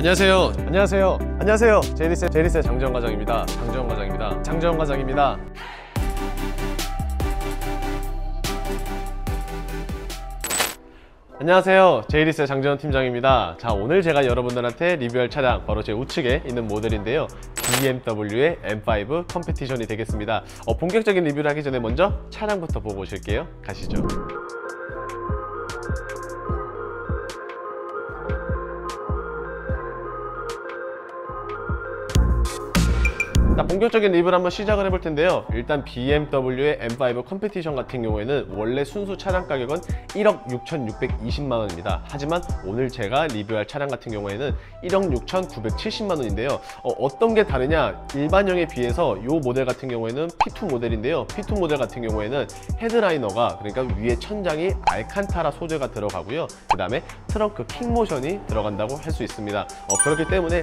안녕하세요. 제이리스의 장지현 과장입니다. 장지현 과장입니다. 안녕하세요. 제이리스의 장지현 팀장입니다. 자, 오늘 제가 여러분들한테 리뷰할 차량 바로 제 우측에 있는 모델인데요. BMW의 M5 컴페티션이 되겠습니다. 본격적인 리뷰를 하기 전에 먼저 차량부터 보고 오실게요. 가시죠. 본격적인 리뷰를 한번 시작을 해볼 텐데요. 일단 BMW의 M5 컴페티션 같은 경우에는 원래 순수 차량 가격은 1억 6,620만 원입니다. 하지만 오늘 제가 리뷰할 차량 같은 경우에는 1억 6,970만 원인데요. 어떤 게 다르냐? 일반형에 비해서 이 모델 같은 경우에는 P2 모델인데요. P2 모델 같은 경우에는 헤드라이너가, 그러니까 위에 천장이 알칸타라 소재가 들어가고요. 그 다음에 트렁크 킥모션이 들어간다고 할 수 있습니다. 그렇기 때문에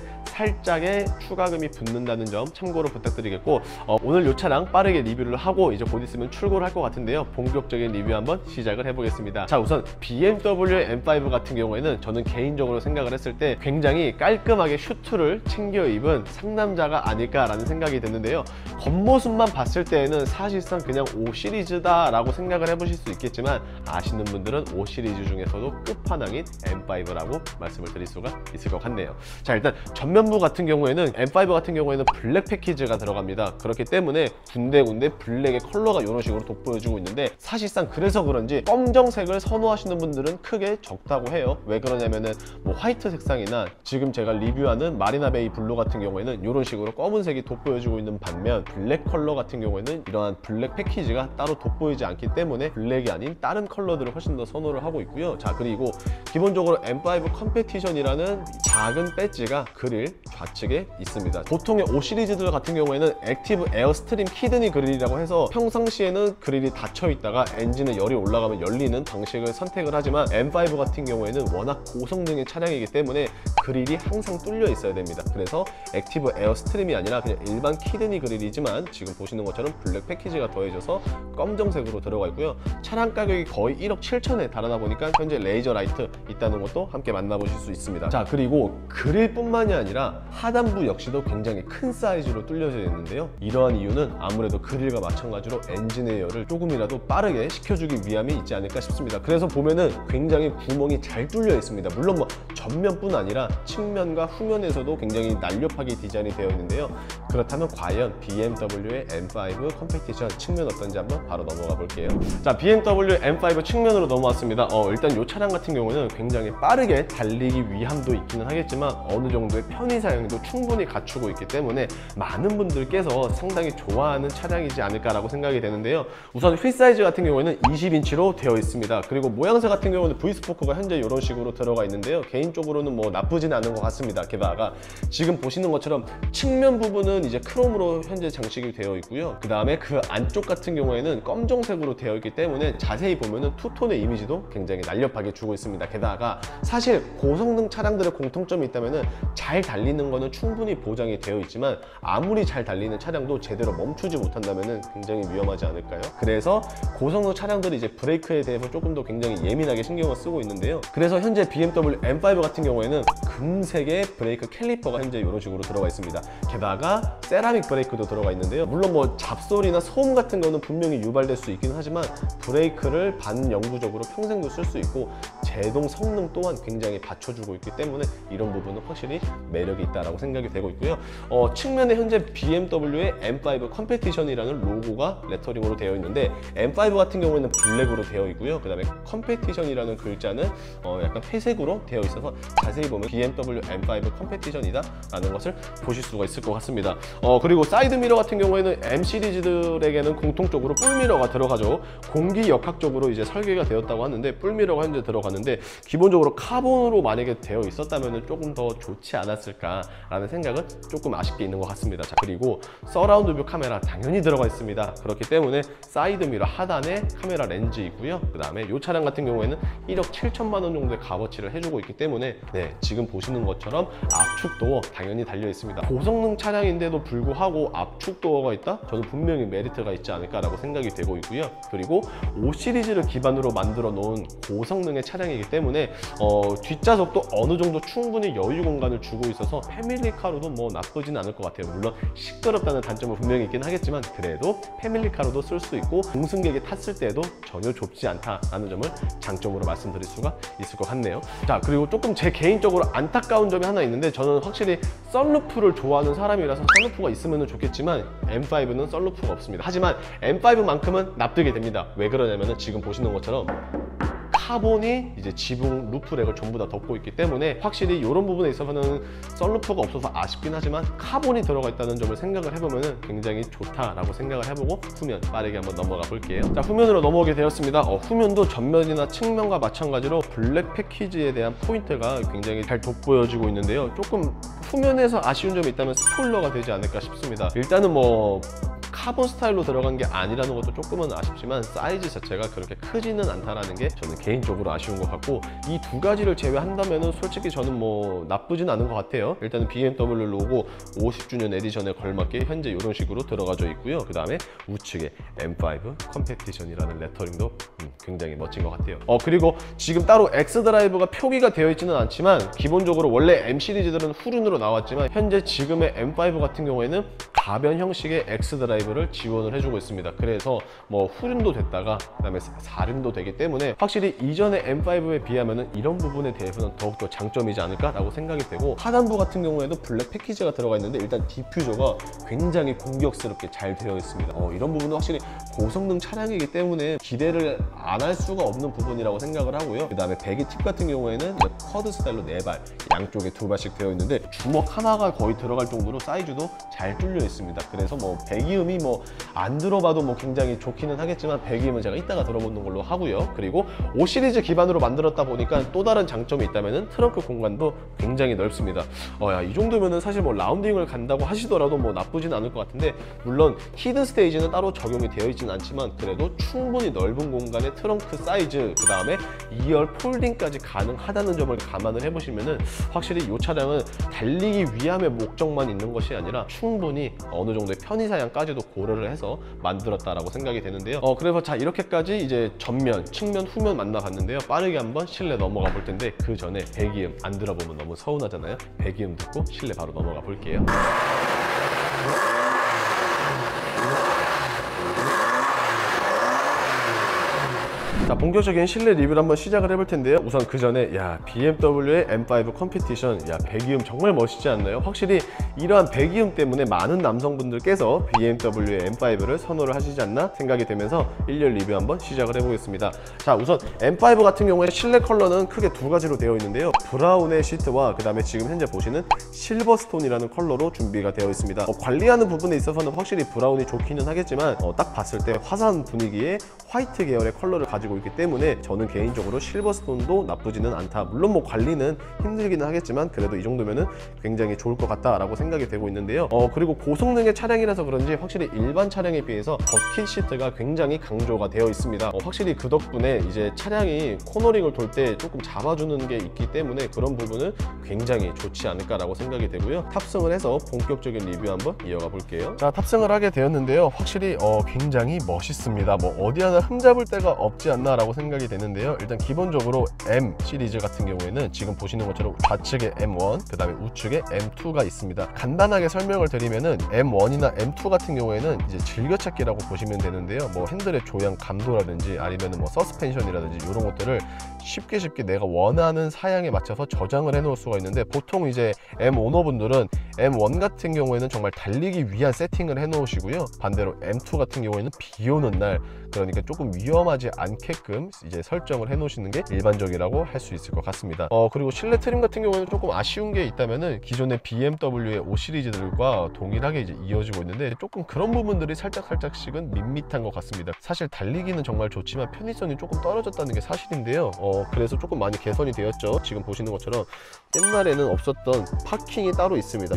살짝의 추가금이 붙는다는 점 참고로 부탁드리겠고, 오늘 이 차량 빠르게 리뷰를 하고 이제 곧 있으면 출고를 할 것 같은데요. 본격적인 리뷰 한번 시작을 해보겠습니다. 자, 우선 BMW의 M5 같은 경우에는 저는 개인적으로 생각을 했을 때 굉장히 깔끔하게 슈트를 챙겨 입은 상남자가 아닐까라는 생각이 드는데요. 겉모습만 봤을 때에는 사실상 그냥 5 시리즈다 라고 생각을 해보실 수 있겠지만, 아시는 분들은 5 시리즈 중에서도 끝판왕인 M5라고 말씀을 드릴 수가 있을 것 같네요. 자, 일단 전면부 같은 경우에는 M5 같은 경우에는 블랙 패키지가 들어갑니다. 그렇기 때문에 군데군데 블랙의 컬러가 이런 식으로 돋보여주고 있는데, 사실상 그래서 그런지 검정색을 선호하시는 분들은 크게 적다고 해요. 왜 그러냐면은 뭐 화이트 색상이나 지금 제가 리뷰하는 마리나베이 블루 같은 경우에는 이런 식으로 검은색이 돋보여주고 있는 반면, 블랙 컬러 같은 경우에는 이러한 블랙 패키지가 따로 돋보이지 않기 때문에 블랙이 아닌 다른 컬러들을 훨씬 더 선호를 하고 있고요. 자, 그리고 기본적으로 M5 컴페티션이라는 작은 배지가 그릴 좌측에 있습니다. 보통의 5 시리즈들 같은 경우에는 액티브 에어스트림 키드니 그릴이라고 해서 평상시에는 그릴이 닫혀 있다가 엔진에 열이 올라가면 열리는 방식을 선택을 하지만, M5 같은 경우에는 워낙 고성능의 차량이기 때문에 그릴이 항상 뚫려 있어야 됩니다. 그래서 액티브 에어스트림이 아니라 그냥 일반 키드니 그릴이지만, 지금 보시는 것처럼 블랙 패키지가 더해져서 검정색으로 들어가 있고요. 차량 가격이 거의 1억 7천에 달하다 보니까 현재 레이저 라이트 있다는 것도 함께 만나보실 수 있습니다. 자, 그리고 그릴뿐만이 아니라 하단부 역시도 굉장히 큰 사이즈로 뚫려져 있는데요. 이러한 이유는 아무래도 그릴과 마찬가지로 엔진의 열을 조금이라도 빠르게 식혀주기 위함이 있지 않을까 싶습니다. 그래서 보면은 굉장히 구멍이 잘 뚫려 있습니다. 물론 뭐 전면뿐 아니라 측면과 후면에서도 굉장히 날렵하게 디자인이 되어 있는데요. 그렇다면 과연 BMW의 M5 컴페티션 측면 어떤지 한번 바로 넘어가 볼게요. 자, BMW M5 측면으로 넘어왔습니다. 일단 이 차량 같은 경우는 굉장히 빠르게 달리기 위함도 있기는 하겠지만, 어느 정도의 편의 사용도 충분히 갖추고 있기 때문에 많은 분들께서 상당히 좋아하는 차량이지 않을까라고 생각이 되는데요. 우선 휠 사이즈 같은 경우에는 20인치로 되어 있습니다. 그리고 모양새 같은 경우는 V스포크가 현재 이런 식으로 들어가 있는데요. 개인적으로는 뭐 나쁘진 않은 것 같습니다. 게다가 지금 보시는 것처럼 측면 부분은 이제 크롬으로 현재 장식이 되어 있고요. 그 다음에 그 안쪽 같은 경우에는 검정색으로 되어 있기 때문에 자세히 보면은 투톤의 이미지도 굉장히 날렵하게 주고 있습니다. 게다가 사실 고성능 차량들의 공통점이 있다면은 잘 달리는 거는 충분히 보장이 되어 있지만, 아무리 잘 달리는 차량도 제대로 멈추지 못한다면 굉장히 위험하지 않을까요? 그래서 고성능 차량들이 이제 브레이크에 대해서 조금 더 굉장히 예민하게 신경을 쓰고 있는데요. 그래서 현재 BMW M5 같은 경우에는 금색의 브레이크 캘리퍼가 현재 이런 식으로 들어가 있습니다. 게다가 세라믹 브레이크도 들어가 있는데요. 물론 뭐 잡소리나 소음 같은 거는 분명히 유발될 수 있긴 하지만, 브레이크를 반영구적으로 평생도 쓸 수 있고 제동 성능 또한 굉장히 받쳐주고 있기 때문에 이런 부분은 확실히 매력이 있다라고 생각이 되고 있고요. 측면에 현재 BMW의 M5 컴페티션이라는 로고가 레터링으로 되어 있는데, M5 같은 경우에는 블랙으로 되어 있고요. 그 다음에 컴페티션이라는 글자는 약간 회색으로 되어 있어서 자세히 보면 BMW M5 컴페티션이다 라는 것을 보실 수가 있을 것 같습니다. 그리고 사이드미러 같은 경우에는 M 시리즈들에게는 공통적으로 뿔미러가 들어가죠. 공기역학적으로 이제 설계가 되었다고 하는데 뿔미러가 현재 들어가는데, 기본적으로 카본으로 만약에 되어 있었다면 조금 더 좋지 않았을까라는 생각은 조금 아쉽게 있는 것 같습니다. 자, 그리고 서라운드 뷰 카메라 당연히 들어가 있습니다. 그렇기 때문에 사이드미러 하단에 카메라 렌즈 있고요. 그 다음에 이 차량 같은 경우에는 1억 7천만 원 정도의 값어치를 해주고 있기 때문에, 네, 지금 보시는 것처럼 압축 도어 당연히 달려 있습니다. 고성능 차량인데도 불구하고 압축 도어가 있다? 저는 분명히 메리트가 있지 않을까라고 생각이 되고 있고요. 그리고 5 시리즈를 기반으로 만들어 놓은 고성능의 차량이기 때문에 뒷좌석도 어느 정도 충분히 여유 공간을 주고 있어서 패밀리카로도 뭐 나쁘진 않을 것 같아요. 물론 시끄럽다는 단점은 분명히 있긴 하겠지만 그래도 패밀리카로도 쓸 수 있고 공승객이 탔을 때에도 전혀 좁지 않다라는 점을 장점으로 말씀드릴 수가 있을 것 같네요. 자, 그리고 조금 제 개인적으로 안타까운 점이 하나 있는데, 저는 확실히 썬루프를 좋아하는 사람이라서 썬루프가 있으면 좋겠지만 M5는 썬루프가 없습니다. 하지만 M5만큼은 납득이 됩니다. 왜 그러냐면은 지금 보시는 것처럼 카본이 이제 지붕 루프렉을 전부 다 덮고 있기 때문에 확실히 이런 부분에 있어서는 썬루프가 없어서 아쉽긴 하지만 카본이 들어가 있다는 점을 생각을 해보면 굉장히 좋다라고 생각을 해보고 후면 빠르게 한번 넘어가 볼게요. 자, 후면으로 넘어오게 되었습니다. 후면도 전면이나 측면과 마찬가지로 블랙 패키지에 대한 포인트가 굉장히 잘 돋보여지고 있는데요. 조금 후면에서 아쉬운 점이 있다면 스포일러가 되지 않을까 싶습니다. 일단은 뭐 카본 스타일로 들어간 게 아니라는 것도 조금은 아쉽지만 사이즈 자체가 그렇게 크지는 않다라는 게 저는 개인적으로 아쉬운 것 같고, 이 두 가지를 제외한다면은 솔직히 저는 뭐 나쁘진 않은 것 같아요. 일단은 BMW 로고 50주년 에디션에 걸맞게 현재 이런 식으로 들어가져 있고요. 그 다음에 우측에 M5 컴페티션이라는 레터링도 굉장히 멋진 것 같아요. 그리고 지금 따로 X드라이브가 표기가 되어 있지는 않지만 기본적으로 원래 M 시리즈들은 후륜으로 나왔지만 현재 지금의 M5 같은 경우에는 가변 형식의 X드라이브를 지원을 해주고 있습니다. 그래서 뭐 후륜도 됐다가 그다음에 4륜도 되기 때문에 확실히 이전의 M5에 비하면은 이런 부분에 대해서는 더욱더 장점이지 않을까라고 생각이 되고, 하단부 같은 경우에도 블랙 패키지가 들어가 있는데 일단 디퓨저가 굉장히 공격스럽게 잘 되어 있습니다. 이런 부분은 확실히 고성능 차량이기 때문에 기대를 안 할 수가 없는 부분이라고 생각을 하고요. 그 다음에 배기 팁 같은 경우에는 이제 쿼드 스타일로 4발, 양쪽에 2발씩 되어 있는데 주먹 하나가 거의 들어갈 정도로 사이즈도 잘 뚫려 있습니다. 그래서 뭐 배기음이 뭐 안 들어봐도 뭐 굉장히 좋기는 하겠지만 배기음은 제가 이따가 들어보는 걸로 하고요. 그리고 5 시리즈 기반으로 만들었다 보니까 또 다른 장점이 있다면은 트렁크 공간도 굉장히 넓습니다. 이 정도면은 사실 뭐 라운딩을 간다고 하시더라도 뭐 나쁘진 않을 것 같은데, 물론 히든 스테이지는 따로 적용이 되어 있지는 않지만 그래도 충분히 넓은 공간의 트렁크 사이즈, 그 다음에 2열 폴딩까지 가능하다는 점을 감안을 해보시면은 확실히 이 차량은 달리기 위함의 목적만 있는 것이 아니라 충분히 어느 정도의 편의사양까지도 고려를 해서 만들었다라고 생각이 되는데요. 그래서 자, 이렇게까지 이제 전면, 측면, 후면 만나봤는데요. 빠르게 한번 실내 넘어가 볼 텐데 그 전에 배기음 안 들어보면 너무 서운하잖아요. 배기음 듣고 실내 바로 넘어가 볼게요. 자, 본격적인 실내 리뷰를 한번 시작을 해볼 텐데요. 우선 그 전에 BMW의 M5 컴피티션, 배기음 정말 멋있지 않나요? 확실히 이러한 배기음 때문에 많은 남성분들께서 BMW의 M5를 선호를 하시지 않나 생각이 되면서 일렬 리뷰 한번 시작을 해보겠습니다. 자, 우선 M5 같은 경우에 실내 컬러는 크게 두 가지로 되어 있는데요. 브라운의 시트와 그 다음에 지금 현재 보시는 실버스톤이라는 컬러로 준비가 되어 있습니다. 관리하는 부분에 있어서는 확실히 브라운이 좋기는 하겠지만 딱 봤을 때 화사한 분위기의 화이트 계열의 컬러를 가지고 있기 때문에 저는 개인적으로 실버스톤도 나쁘지는 않다. 물론 뭐 관리는 힘들기는 하겠지만 그래도 이 정도면은 굉장히 좋을 것 같다라고 생각이 되고 있는데요. 그리고 고성능의 차량이라서 그런지 확실히 일반 차량에 비해서 버킷 시트가 굉장히 강조가 되어 있습니다. 확실히 그 덕분에 이제 차량이 코너링을 돌 때 조금 잡아주는 게 있기 때문에 그런 부분은 굉장히 좋지 않을까라고 생각이 되고요. 탑승을 해서 본격적인 리뷰 한번 이어가 볼게요. 자, 탑승을 하게 되었는데요. 확실히 굉장히 멋있습니다. 뭐 어디 하나 흠잡을 데가 없지 않나라고 생각이 되는데요. 일단 기본적으로 M 시리즈 같은 경우에는 지금 보시는 것처럼 좌측에 M1, 그 다음에 우측에 M2가 있습니다. 간단하게 설명을 드리면은 M1이나 M2 같은 경우에는 이제 즐겨찾기라고 보시면 되는데요. 뭐 핸들의 조향 감도라든지 아니면 뭐 서스펜션이라든지 이런 것들을 쉽게 내가 원하는 사양에 맞춰서 저장을 해 놓을 수가 있는데, 보통 이제 M 오너분들은 M1 같은 경우에는 정말 달리기 위한 세팅을 해 놓으시고요. 반대로 M2 같은 경우에는 비 오는 날, 그러니까 조금 위험하지 않게끔 이제 설정을 해 놓으시는 게 일반적이라고 할 수 있을 것 같습니다. 그리고 실내 트림 같은 경우에는 조금 아쉬운 게 있다면은 기존의 BMW의 5 시리즈들과 동일하게 이제 이어지고 있는데 조금 그런 부분들이 살짝씩은 밋밋한 것 같습니다. 사실 달리기는 정말 좋지만 편의성이 조금 떨어졌다는 게 사실인데요. 그래서 조금 많이 개선이 되었죠. 지금 보시는 것처럼 옛날에는 없었던 파킹이 따로 있습니다.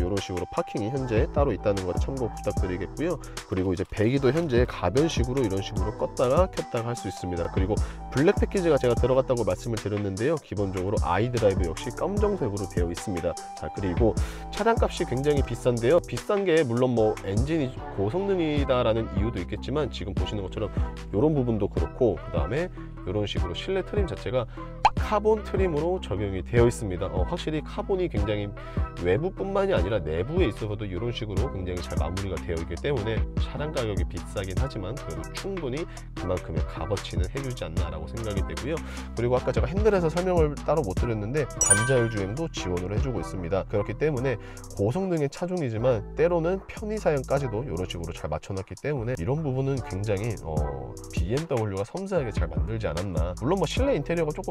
이런 식으로 파킹이 현재 따로 있다는 거 참고 부탁드리겠고요. 그리고 이제 배기도 현재 가변식으로 이런 식으로 껐다가 켰다가 할 수 있습니다. 그리고 블랙 패키지가 제가 들어갔다고 말씀을 드렸는데요. 기본적으로 아이드라이브 역시 검정색으로 되어 있습니다. 자, 그리고 차량값이 굉장히 비싼데요. 비싼 게 물론 뭐 엔진이 고성능이다라는 이유도 있겠지만 지금 보시는 것처럼 이런 부분도 그렇고, 그 다음에 이런 식으로 실내 트림 자체가 카본 트림으로 적용이 되어 있습니다. 확실히 카본이 굉장히 외부뿐만이 아니라 내부에 있어서도 이런 식으로 굉장히 잘 마무리가 되어 있기 때문에 차량 가격이 비싸긴 하지만 그래도 충분히 그만큼의 값어치는 해주지 않나라고 생각이 되고요. 그리고 아까 제가 핸들에서 설명을 따로 못 드렸는데 반자율 주행도 지원을 해주고 있습니다. 그렇기 때문에 고성능의 차종이지만 때로는 편의 사양까지도 이런 식으로 잘 맞춰놨기 때문에 이런 부분은 굉장히 BMW가 섬세하게 잘 만들지 않았나. 물론 뭐 실내 인테리어가 조금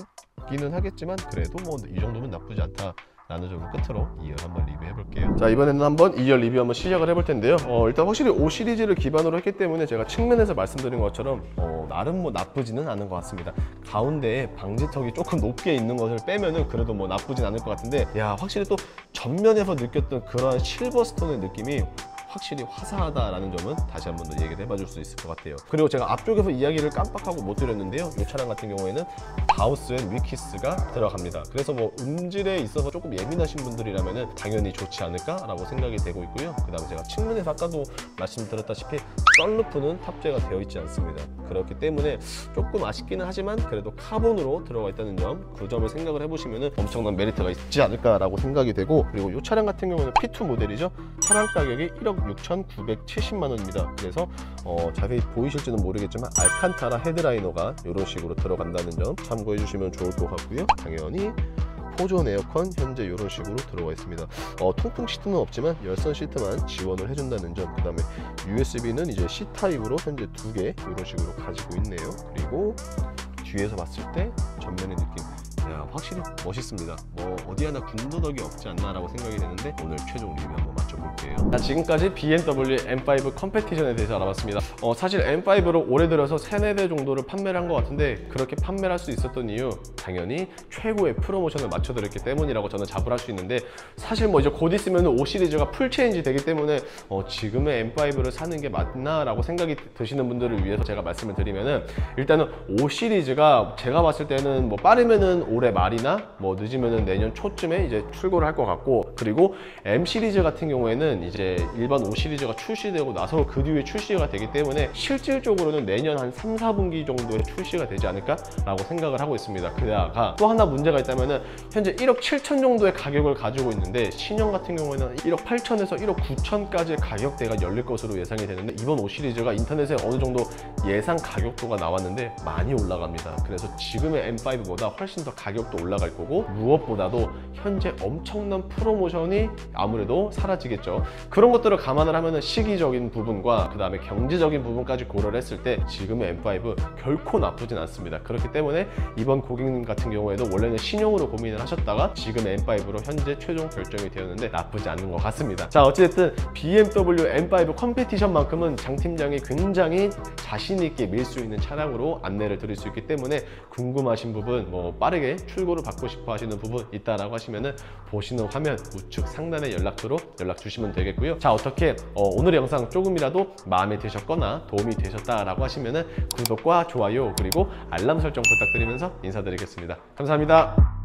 아쉬운기는 하겠지만 그래도 뭐 이 정도면 나쁘지 않다 라는 점을 끝으로 2열 한번 리뷰해 볼게요. 자, 이번에는 한번 2열 리뷰 한번 시작을 해볼 텐데요. 일단 확실히 5 시리즈를 기반으로 했기 때문에 제가 측면에서 말씀드린 것처럼 나름 뭐 나쁘지는 않은 것 같습니다. 가운데에 방지턱이 조금 높게 있는 것을 빼면은 그래도 뭐 나쁘진 않을 것 같은데, 야, 확실히 또 전면에서 느꼈던 그러한 실버스톤의 느낌이 확실히 화사하다라는 점은 다시 한 번 더 얘기를 해봐 줄 수 있을 것 같아요. 그리고 제가 앞쪽에서 이야기를 깜빡하고 못 드렸는데요. 이 차량 같은 경우에는 바우스 앤 위키스가 들어갑니다. 그래서 뭐 음질에 있어서 조금 예민하신 분들이라면 당연히 좋지 않을까라고 생각이 되고 있고요. 그 다음에 제가 측면에서 아까도 말씀드렸다시피 썬루프는 탑재가 되어 있지 않습니다. 그렇기 때문에 조금 아쉽기는 하지만 그래도 카본으로 들어가 있다는 점, 그 점을 생각을 해보시면 엄청난 메리트가 있지 않을까라고 생각이 되고, 그리고 이 차량 같은 경우는 P2 모델이죠. 차량 가격이 1억 6,970만 원입니다. 그래서 자세히 보이실지는 모르겠지만 알칸타라 헤드라이너가 이런 식으로 들어간다는 점 참고해 주시면 좋을 것 같고요. 당연히 포존 에어컨 현재 이런 식으로 들어가 있습니다. 통풍 시트는 없지만 열선 시트만 지원을 해준다는 점, 그 다음에 USB는 이제 C타입으로 현재 2개 이런 식으로 가지고 있네요. 그리고 뒤에서 봤을 때 전면의 느낌, 야, 확실히 멋있습니다. 뭐 어디 하나 군더더기 없지 않나라고 생각이 되는데 오늘 최종 리뷰 한번 맞춰볼게요. 자, 지금까지 BMW M5 컴페티션에 대해서 알아봤습니다. 사실 M5를 올해 들어서 3-4대 정도를 판매를 한 것 같은데, 그렇게 판매를 할 수 있었던 이유 당연히 최고의 프로모션을 맞춰드렸기 때문이라고 저는 자부할 수 있는데, 사실 뭐 이제 곧 있으면 5 시리즈가 풀 체인지 되기 때문에 지금의 M5를 사는 게 맞나 라고 생각이 드시는 분들을 위해서 제가 말씀을 드리면은, 일단은 5 시리즈가 제가 봤을 때는 뭐 빠르면은 올해 말이나 뭐 늦으면은 내년 초쯤에 이제 출고를 할 것 같고, 그리고 M 시리즈 같은 경우에는 이제 일반 5 시리즈가 출시되고 나서 그 뒤에 출시가 되기 때문에 실질적으로는 내년 한 3, 4분기 정도에 출시가 되지 않을까 라고 생각을 하고 있습니다. 그다가 또 하나 문제가 있다면은 현재 1억 7천 정도의 가격을 가지고 있는데, 신형 같은 경우에는 1억 8천에서 1억 9천까지의 가격대가 열릴 것으로 예상이 되는데, 이번 5 시리즈가 인터넷에 어느 정도 예상 가격도가 나왔는데 많이 올라갑니다. 그래서 지금의 M5보다 훨씬 더 가격도 올라갈 거고, 무엇보다도 현재 엄청난 프로모션이 아무래도 사라지겠죠. 그런 것들을 감안을 하면은 시기적인 부분과 그 다음에 경제적인 부분까지 고려를 했을 때 지금의 M5 결코 나쁘진 않습니다. 그렇기 때문에 이번 고객님 같은 경우에도 원래는 신형으로 고민을 하셨다가 지금의 M5로 현재 최종 결정이 되었는데 나쁘지 않은 것 같습니다. 자, 어찌됐든 BMW M5 컴페티션만큼은 장 팀장이 굉장히 자신 있게 밀 수 있는 차량으로 안내를 드릴 수 있기 때문에, 궁금하신 부분, 뭐 빠르게 출고를 받고 싶어 하시는 부분 있다라고 하시면은 보시는 화면 우측 상단의 연락처로 연락 주시면 되겠고요. 자, 어떻게 오늘의 영상 조금이라도 마음에 드셨거나 도움이 되셨다라고 하시면은 구독과 좋아요 그리고 알람 설정 부탁드리면서 인사드리겠습니다. 감사합니다.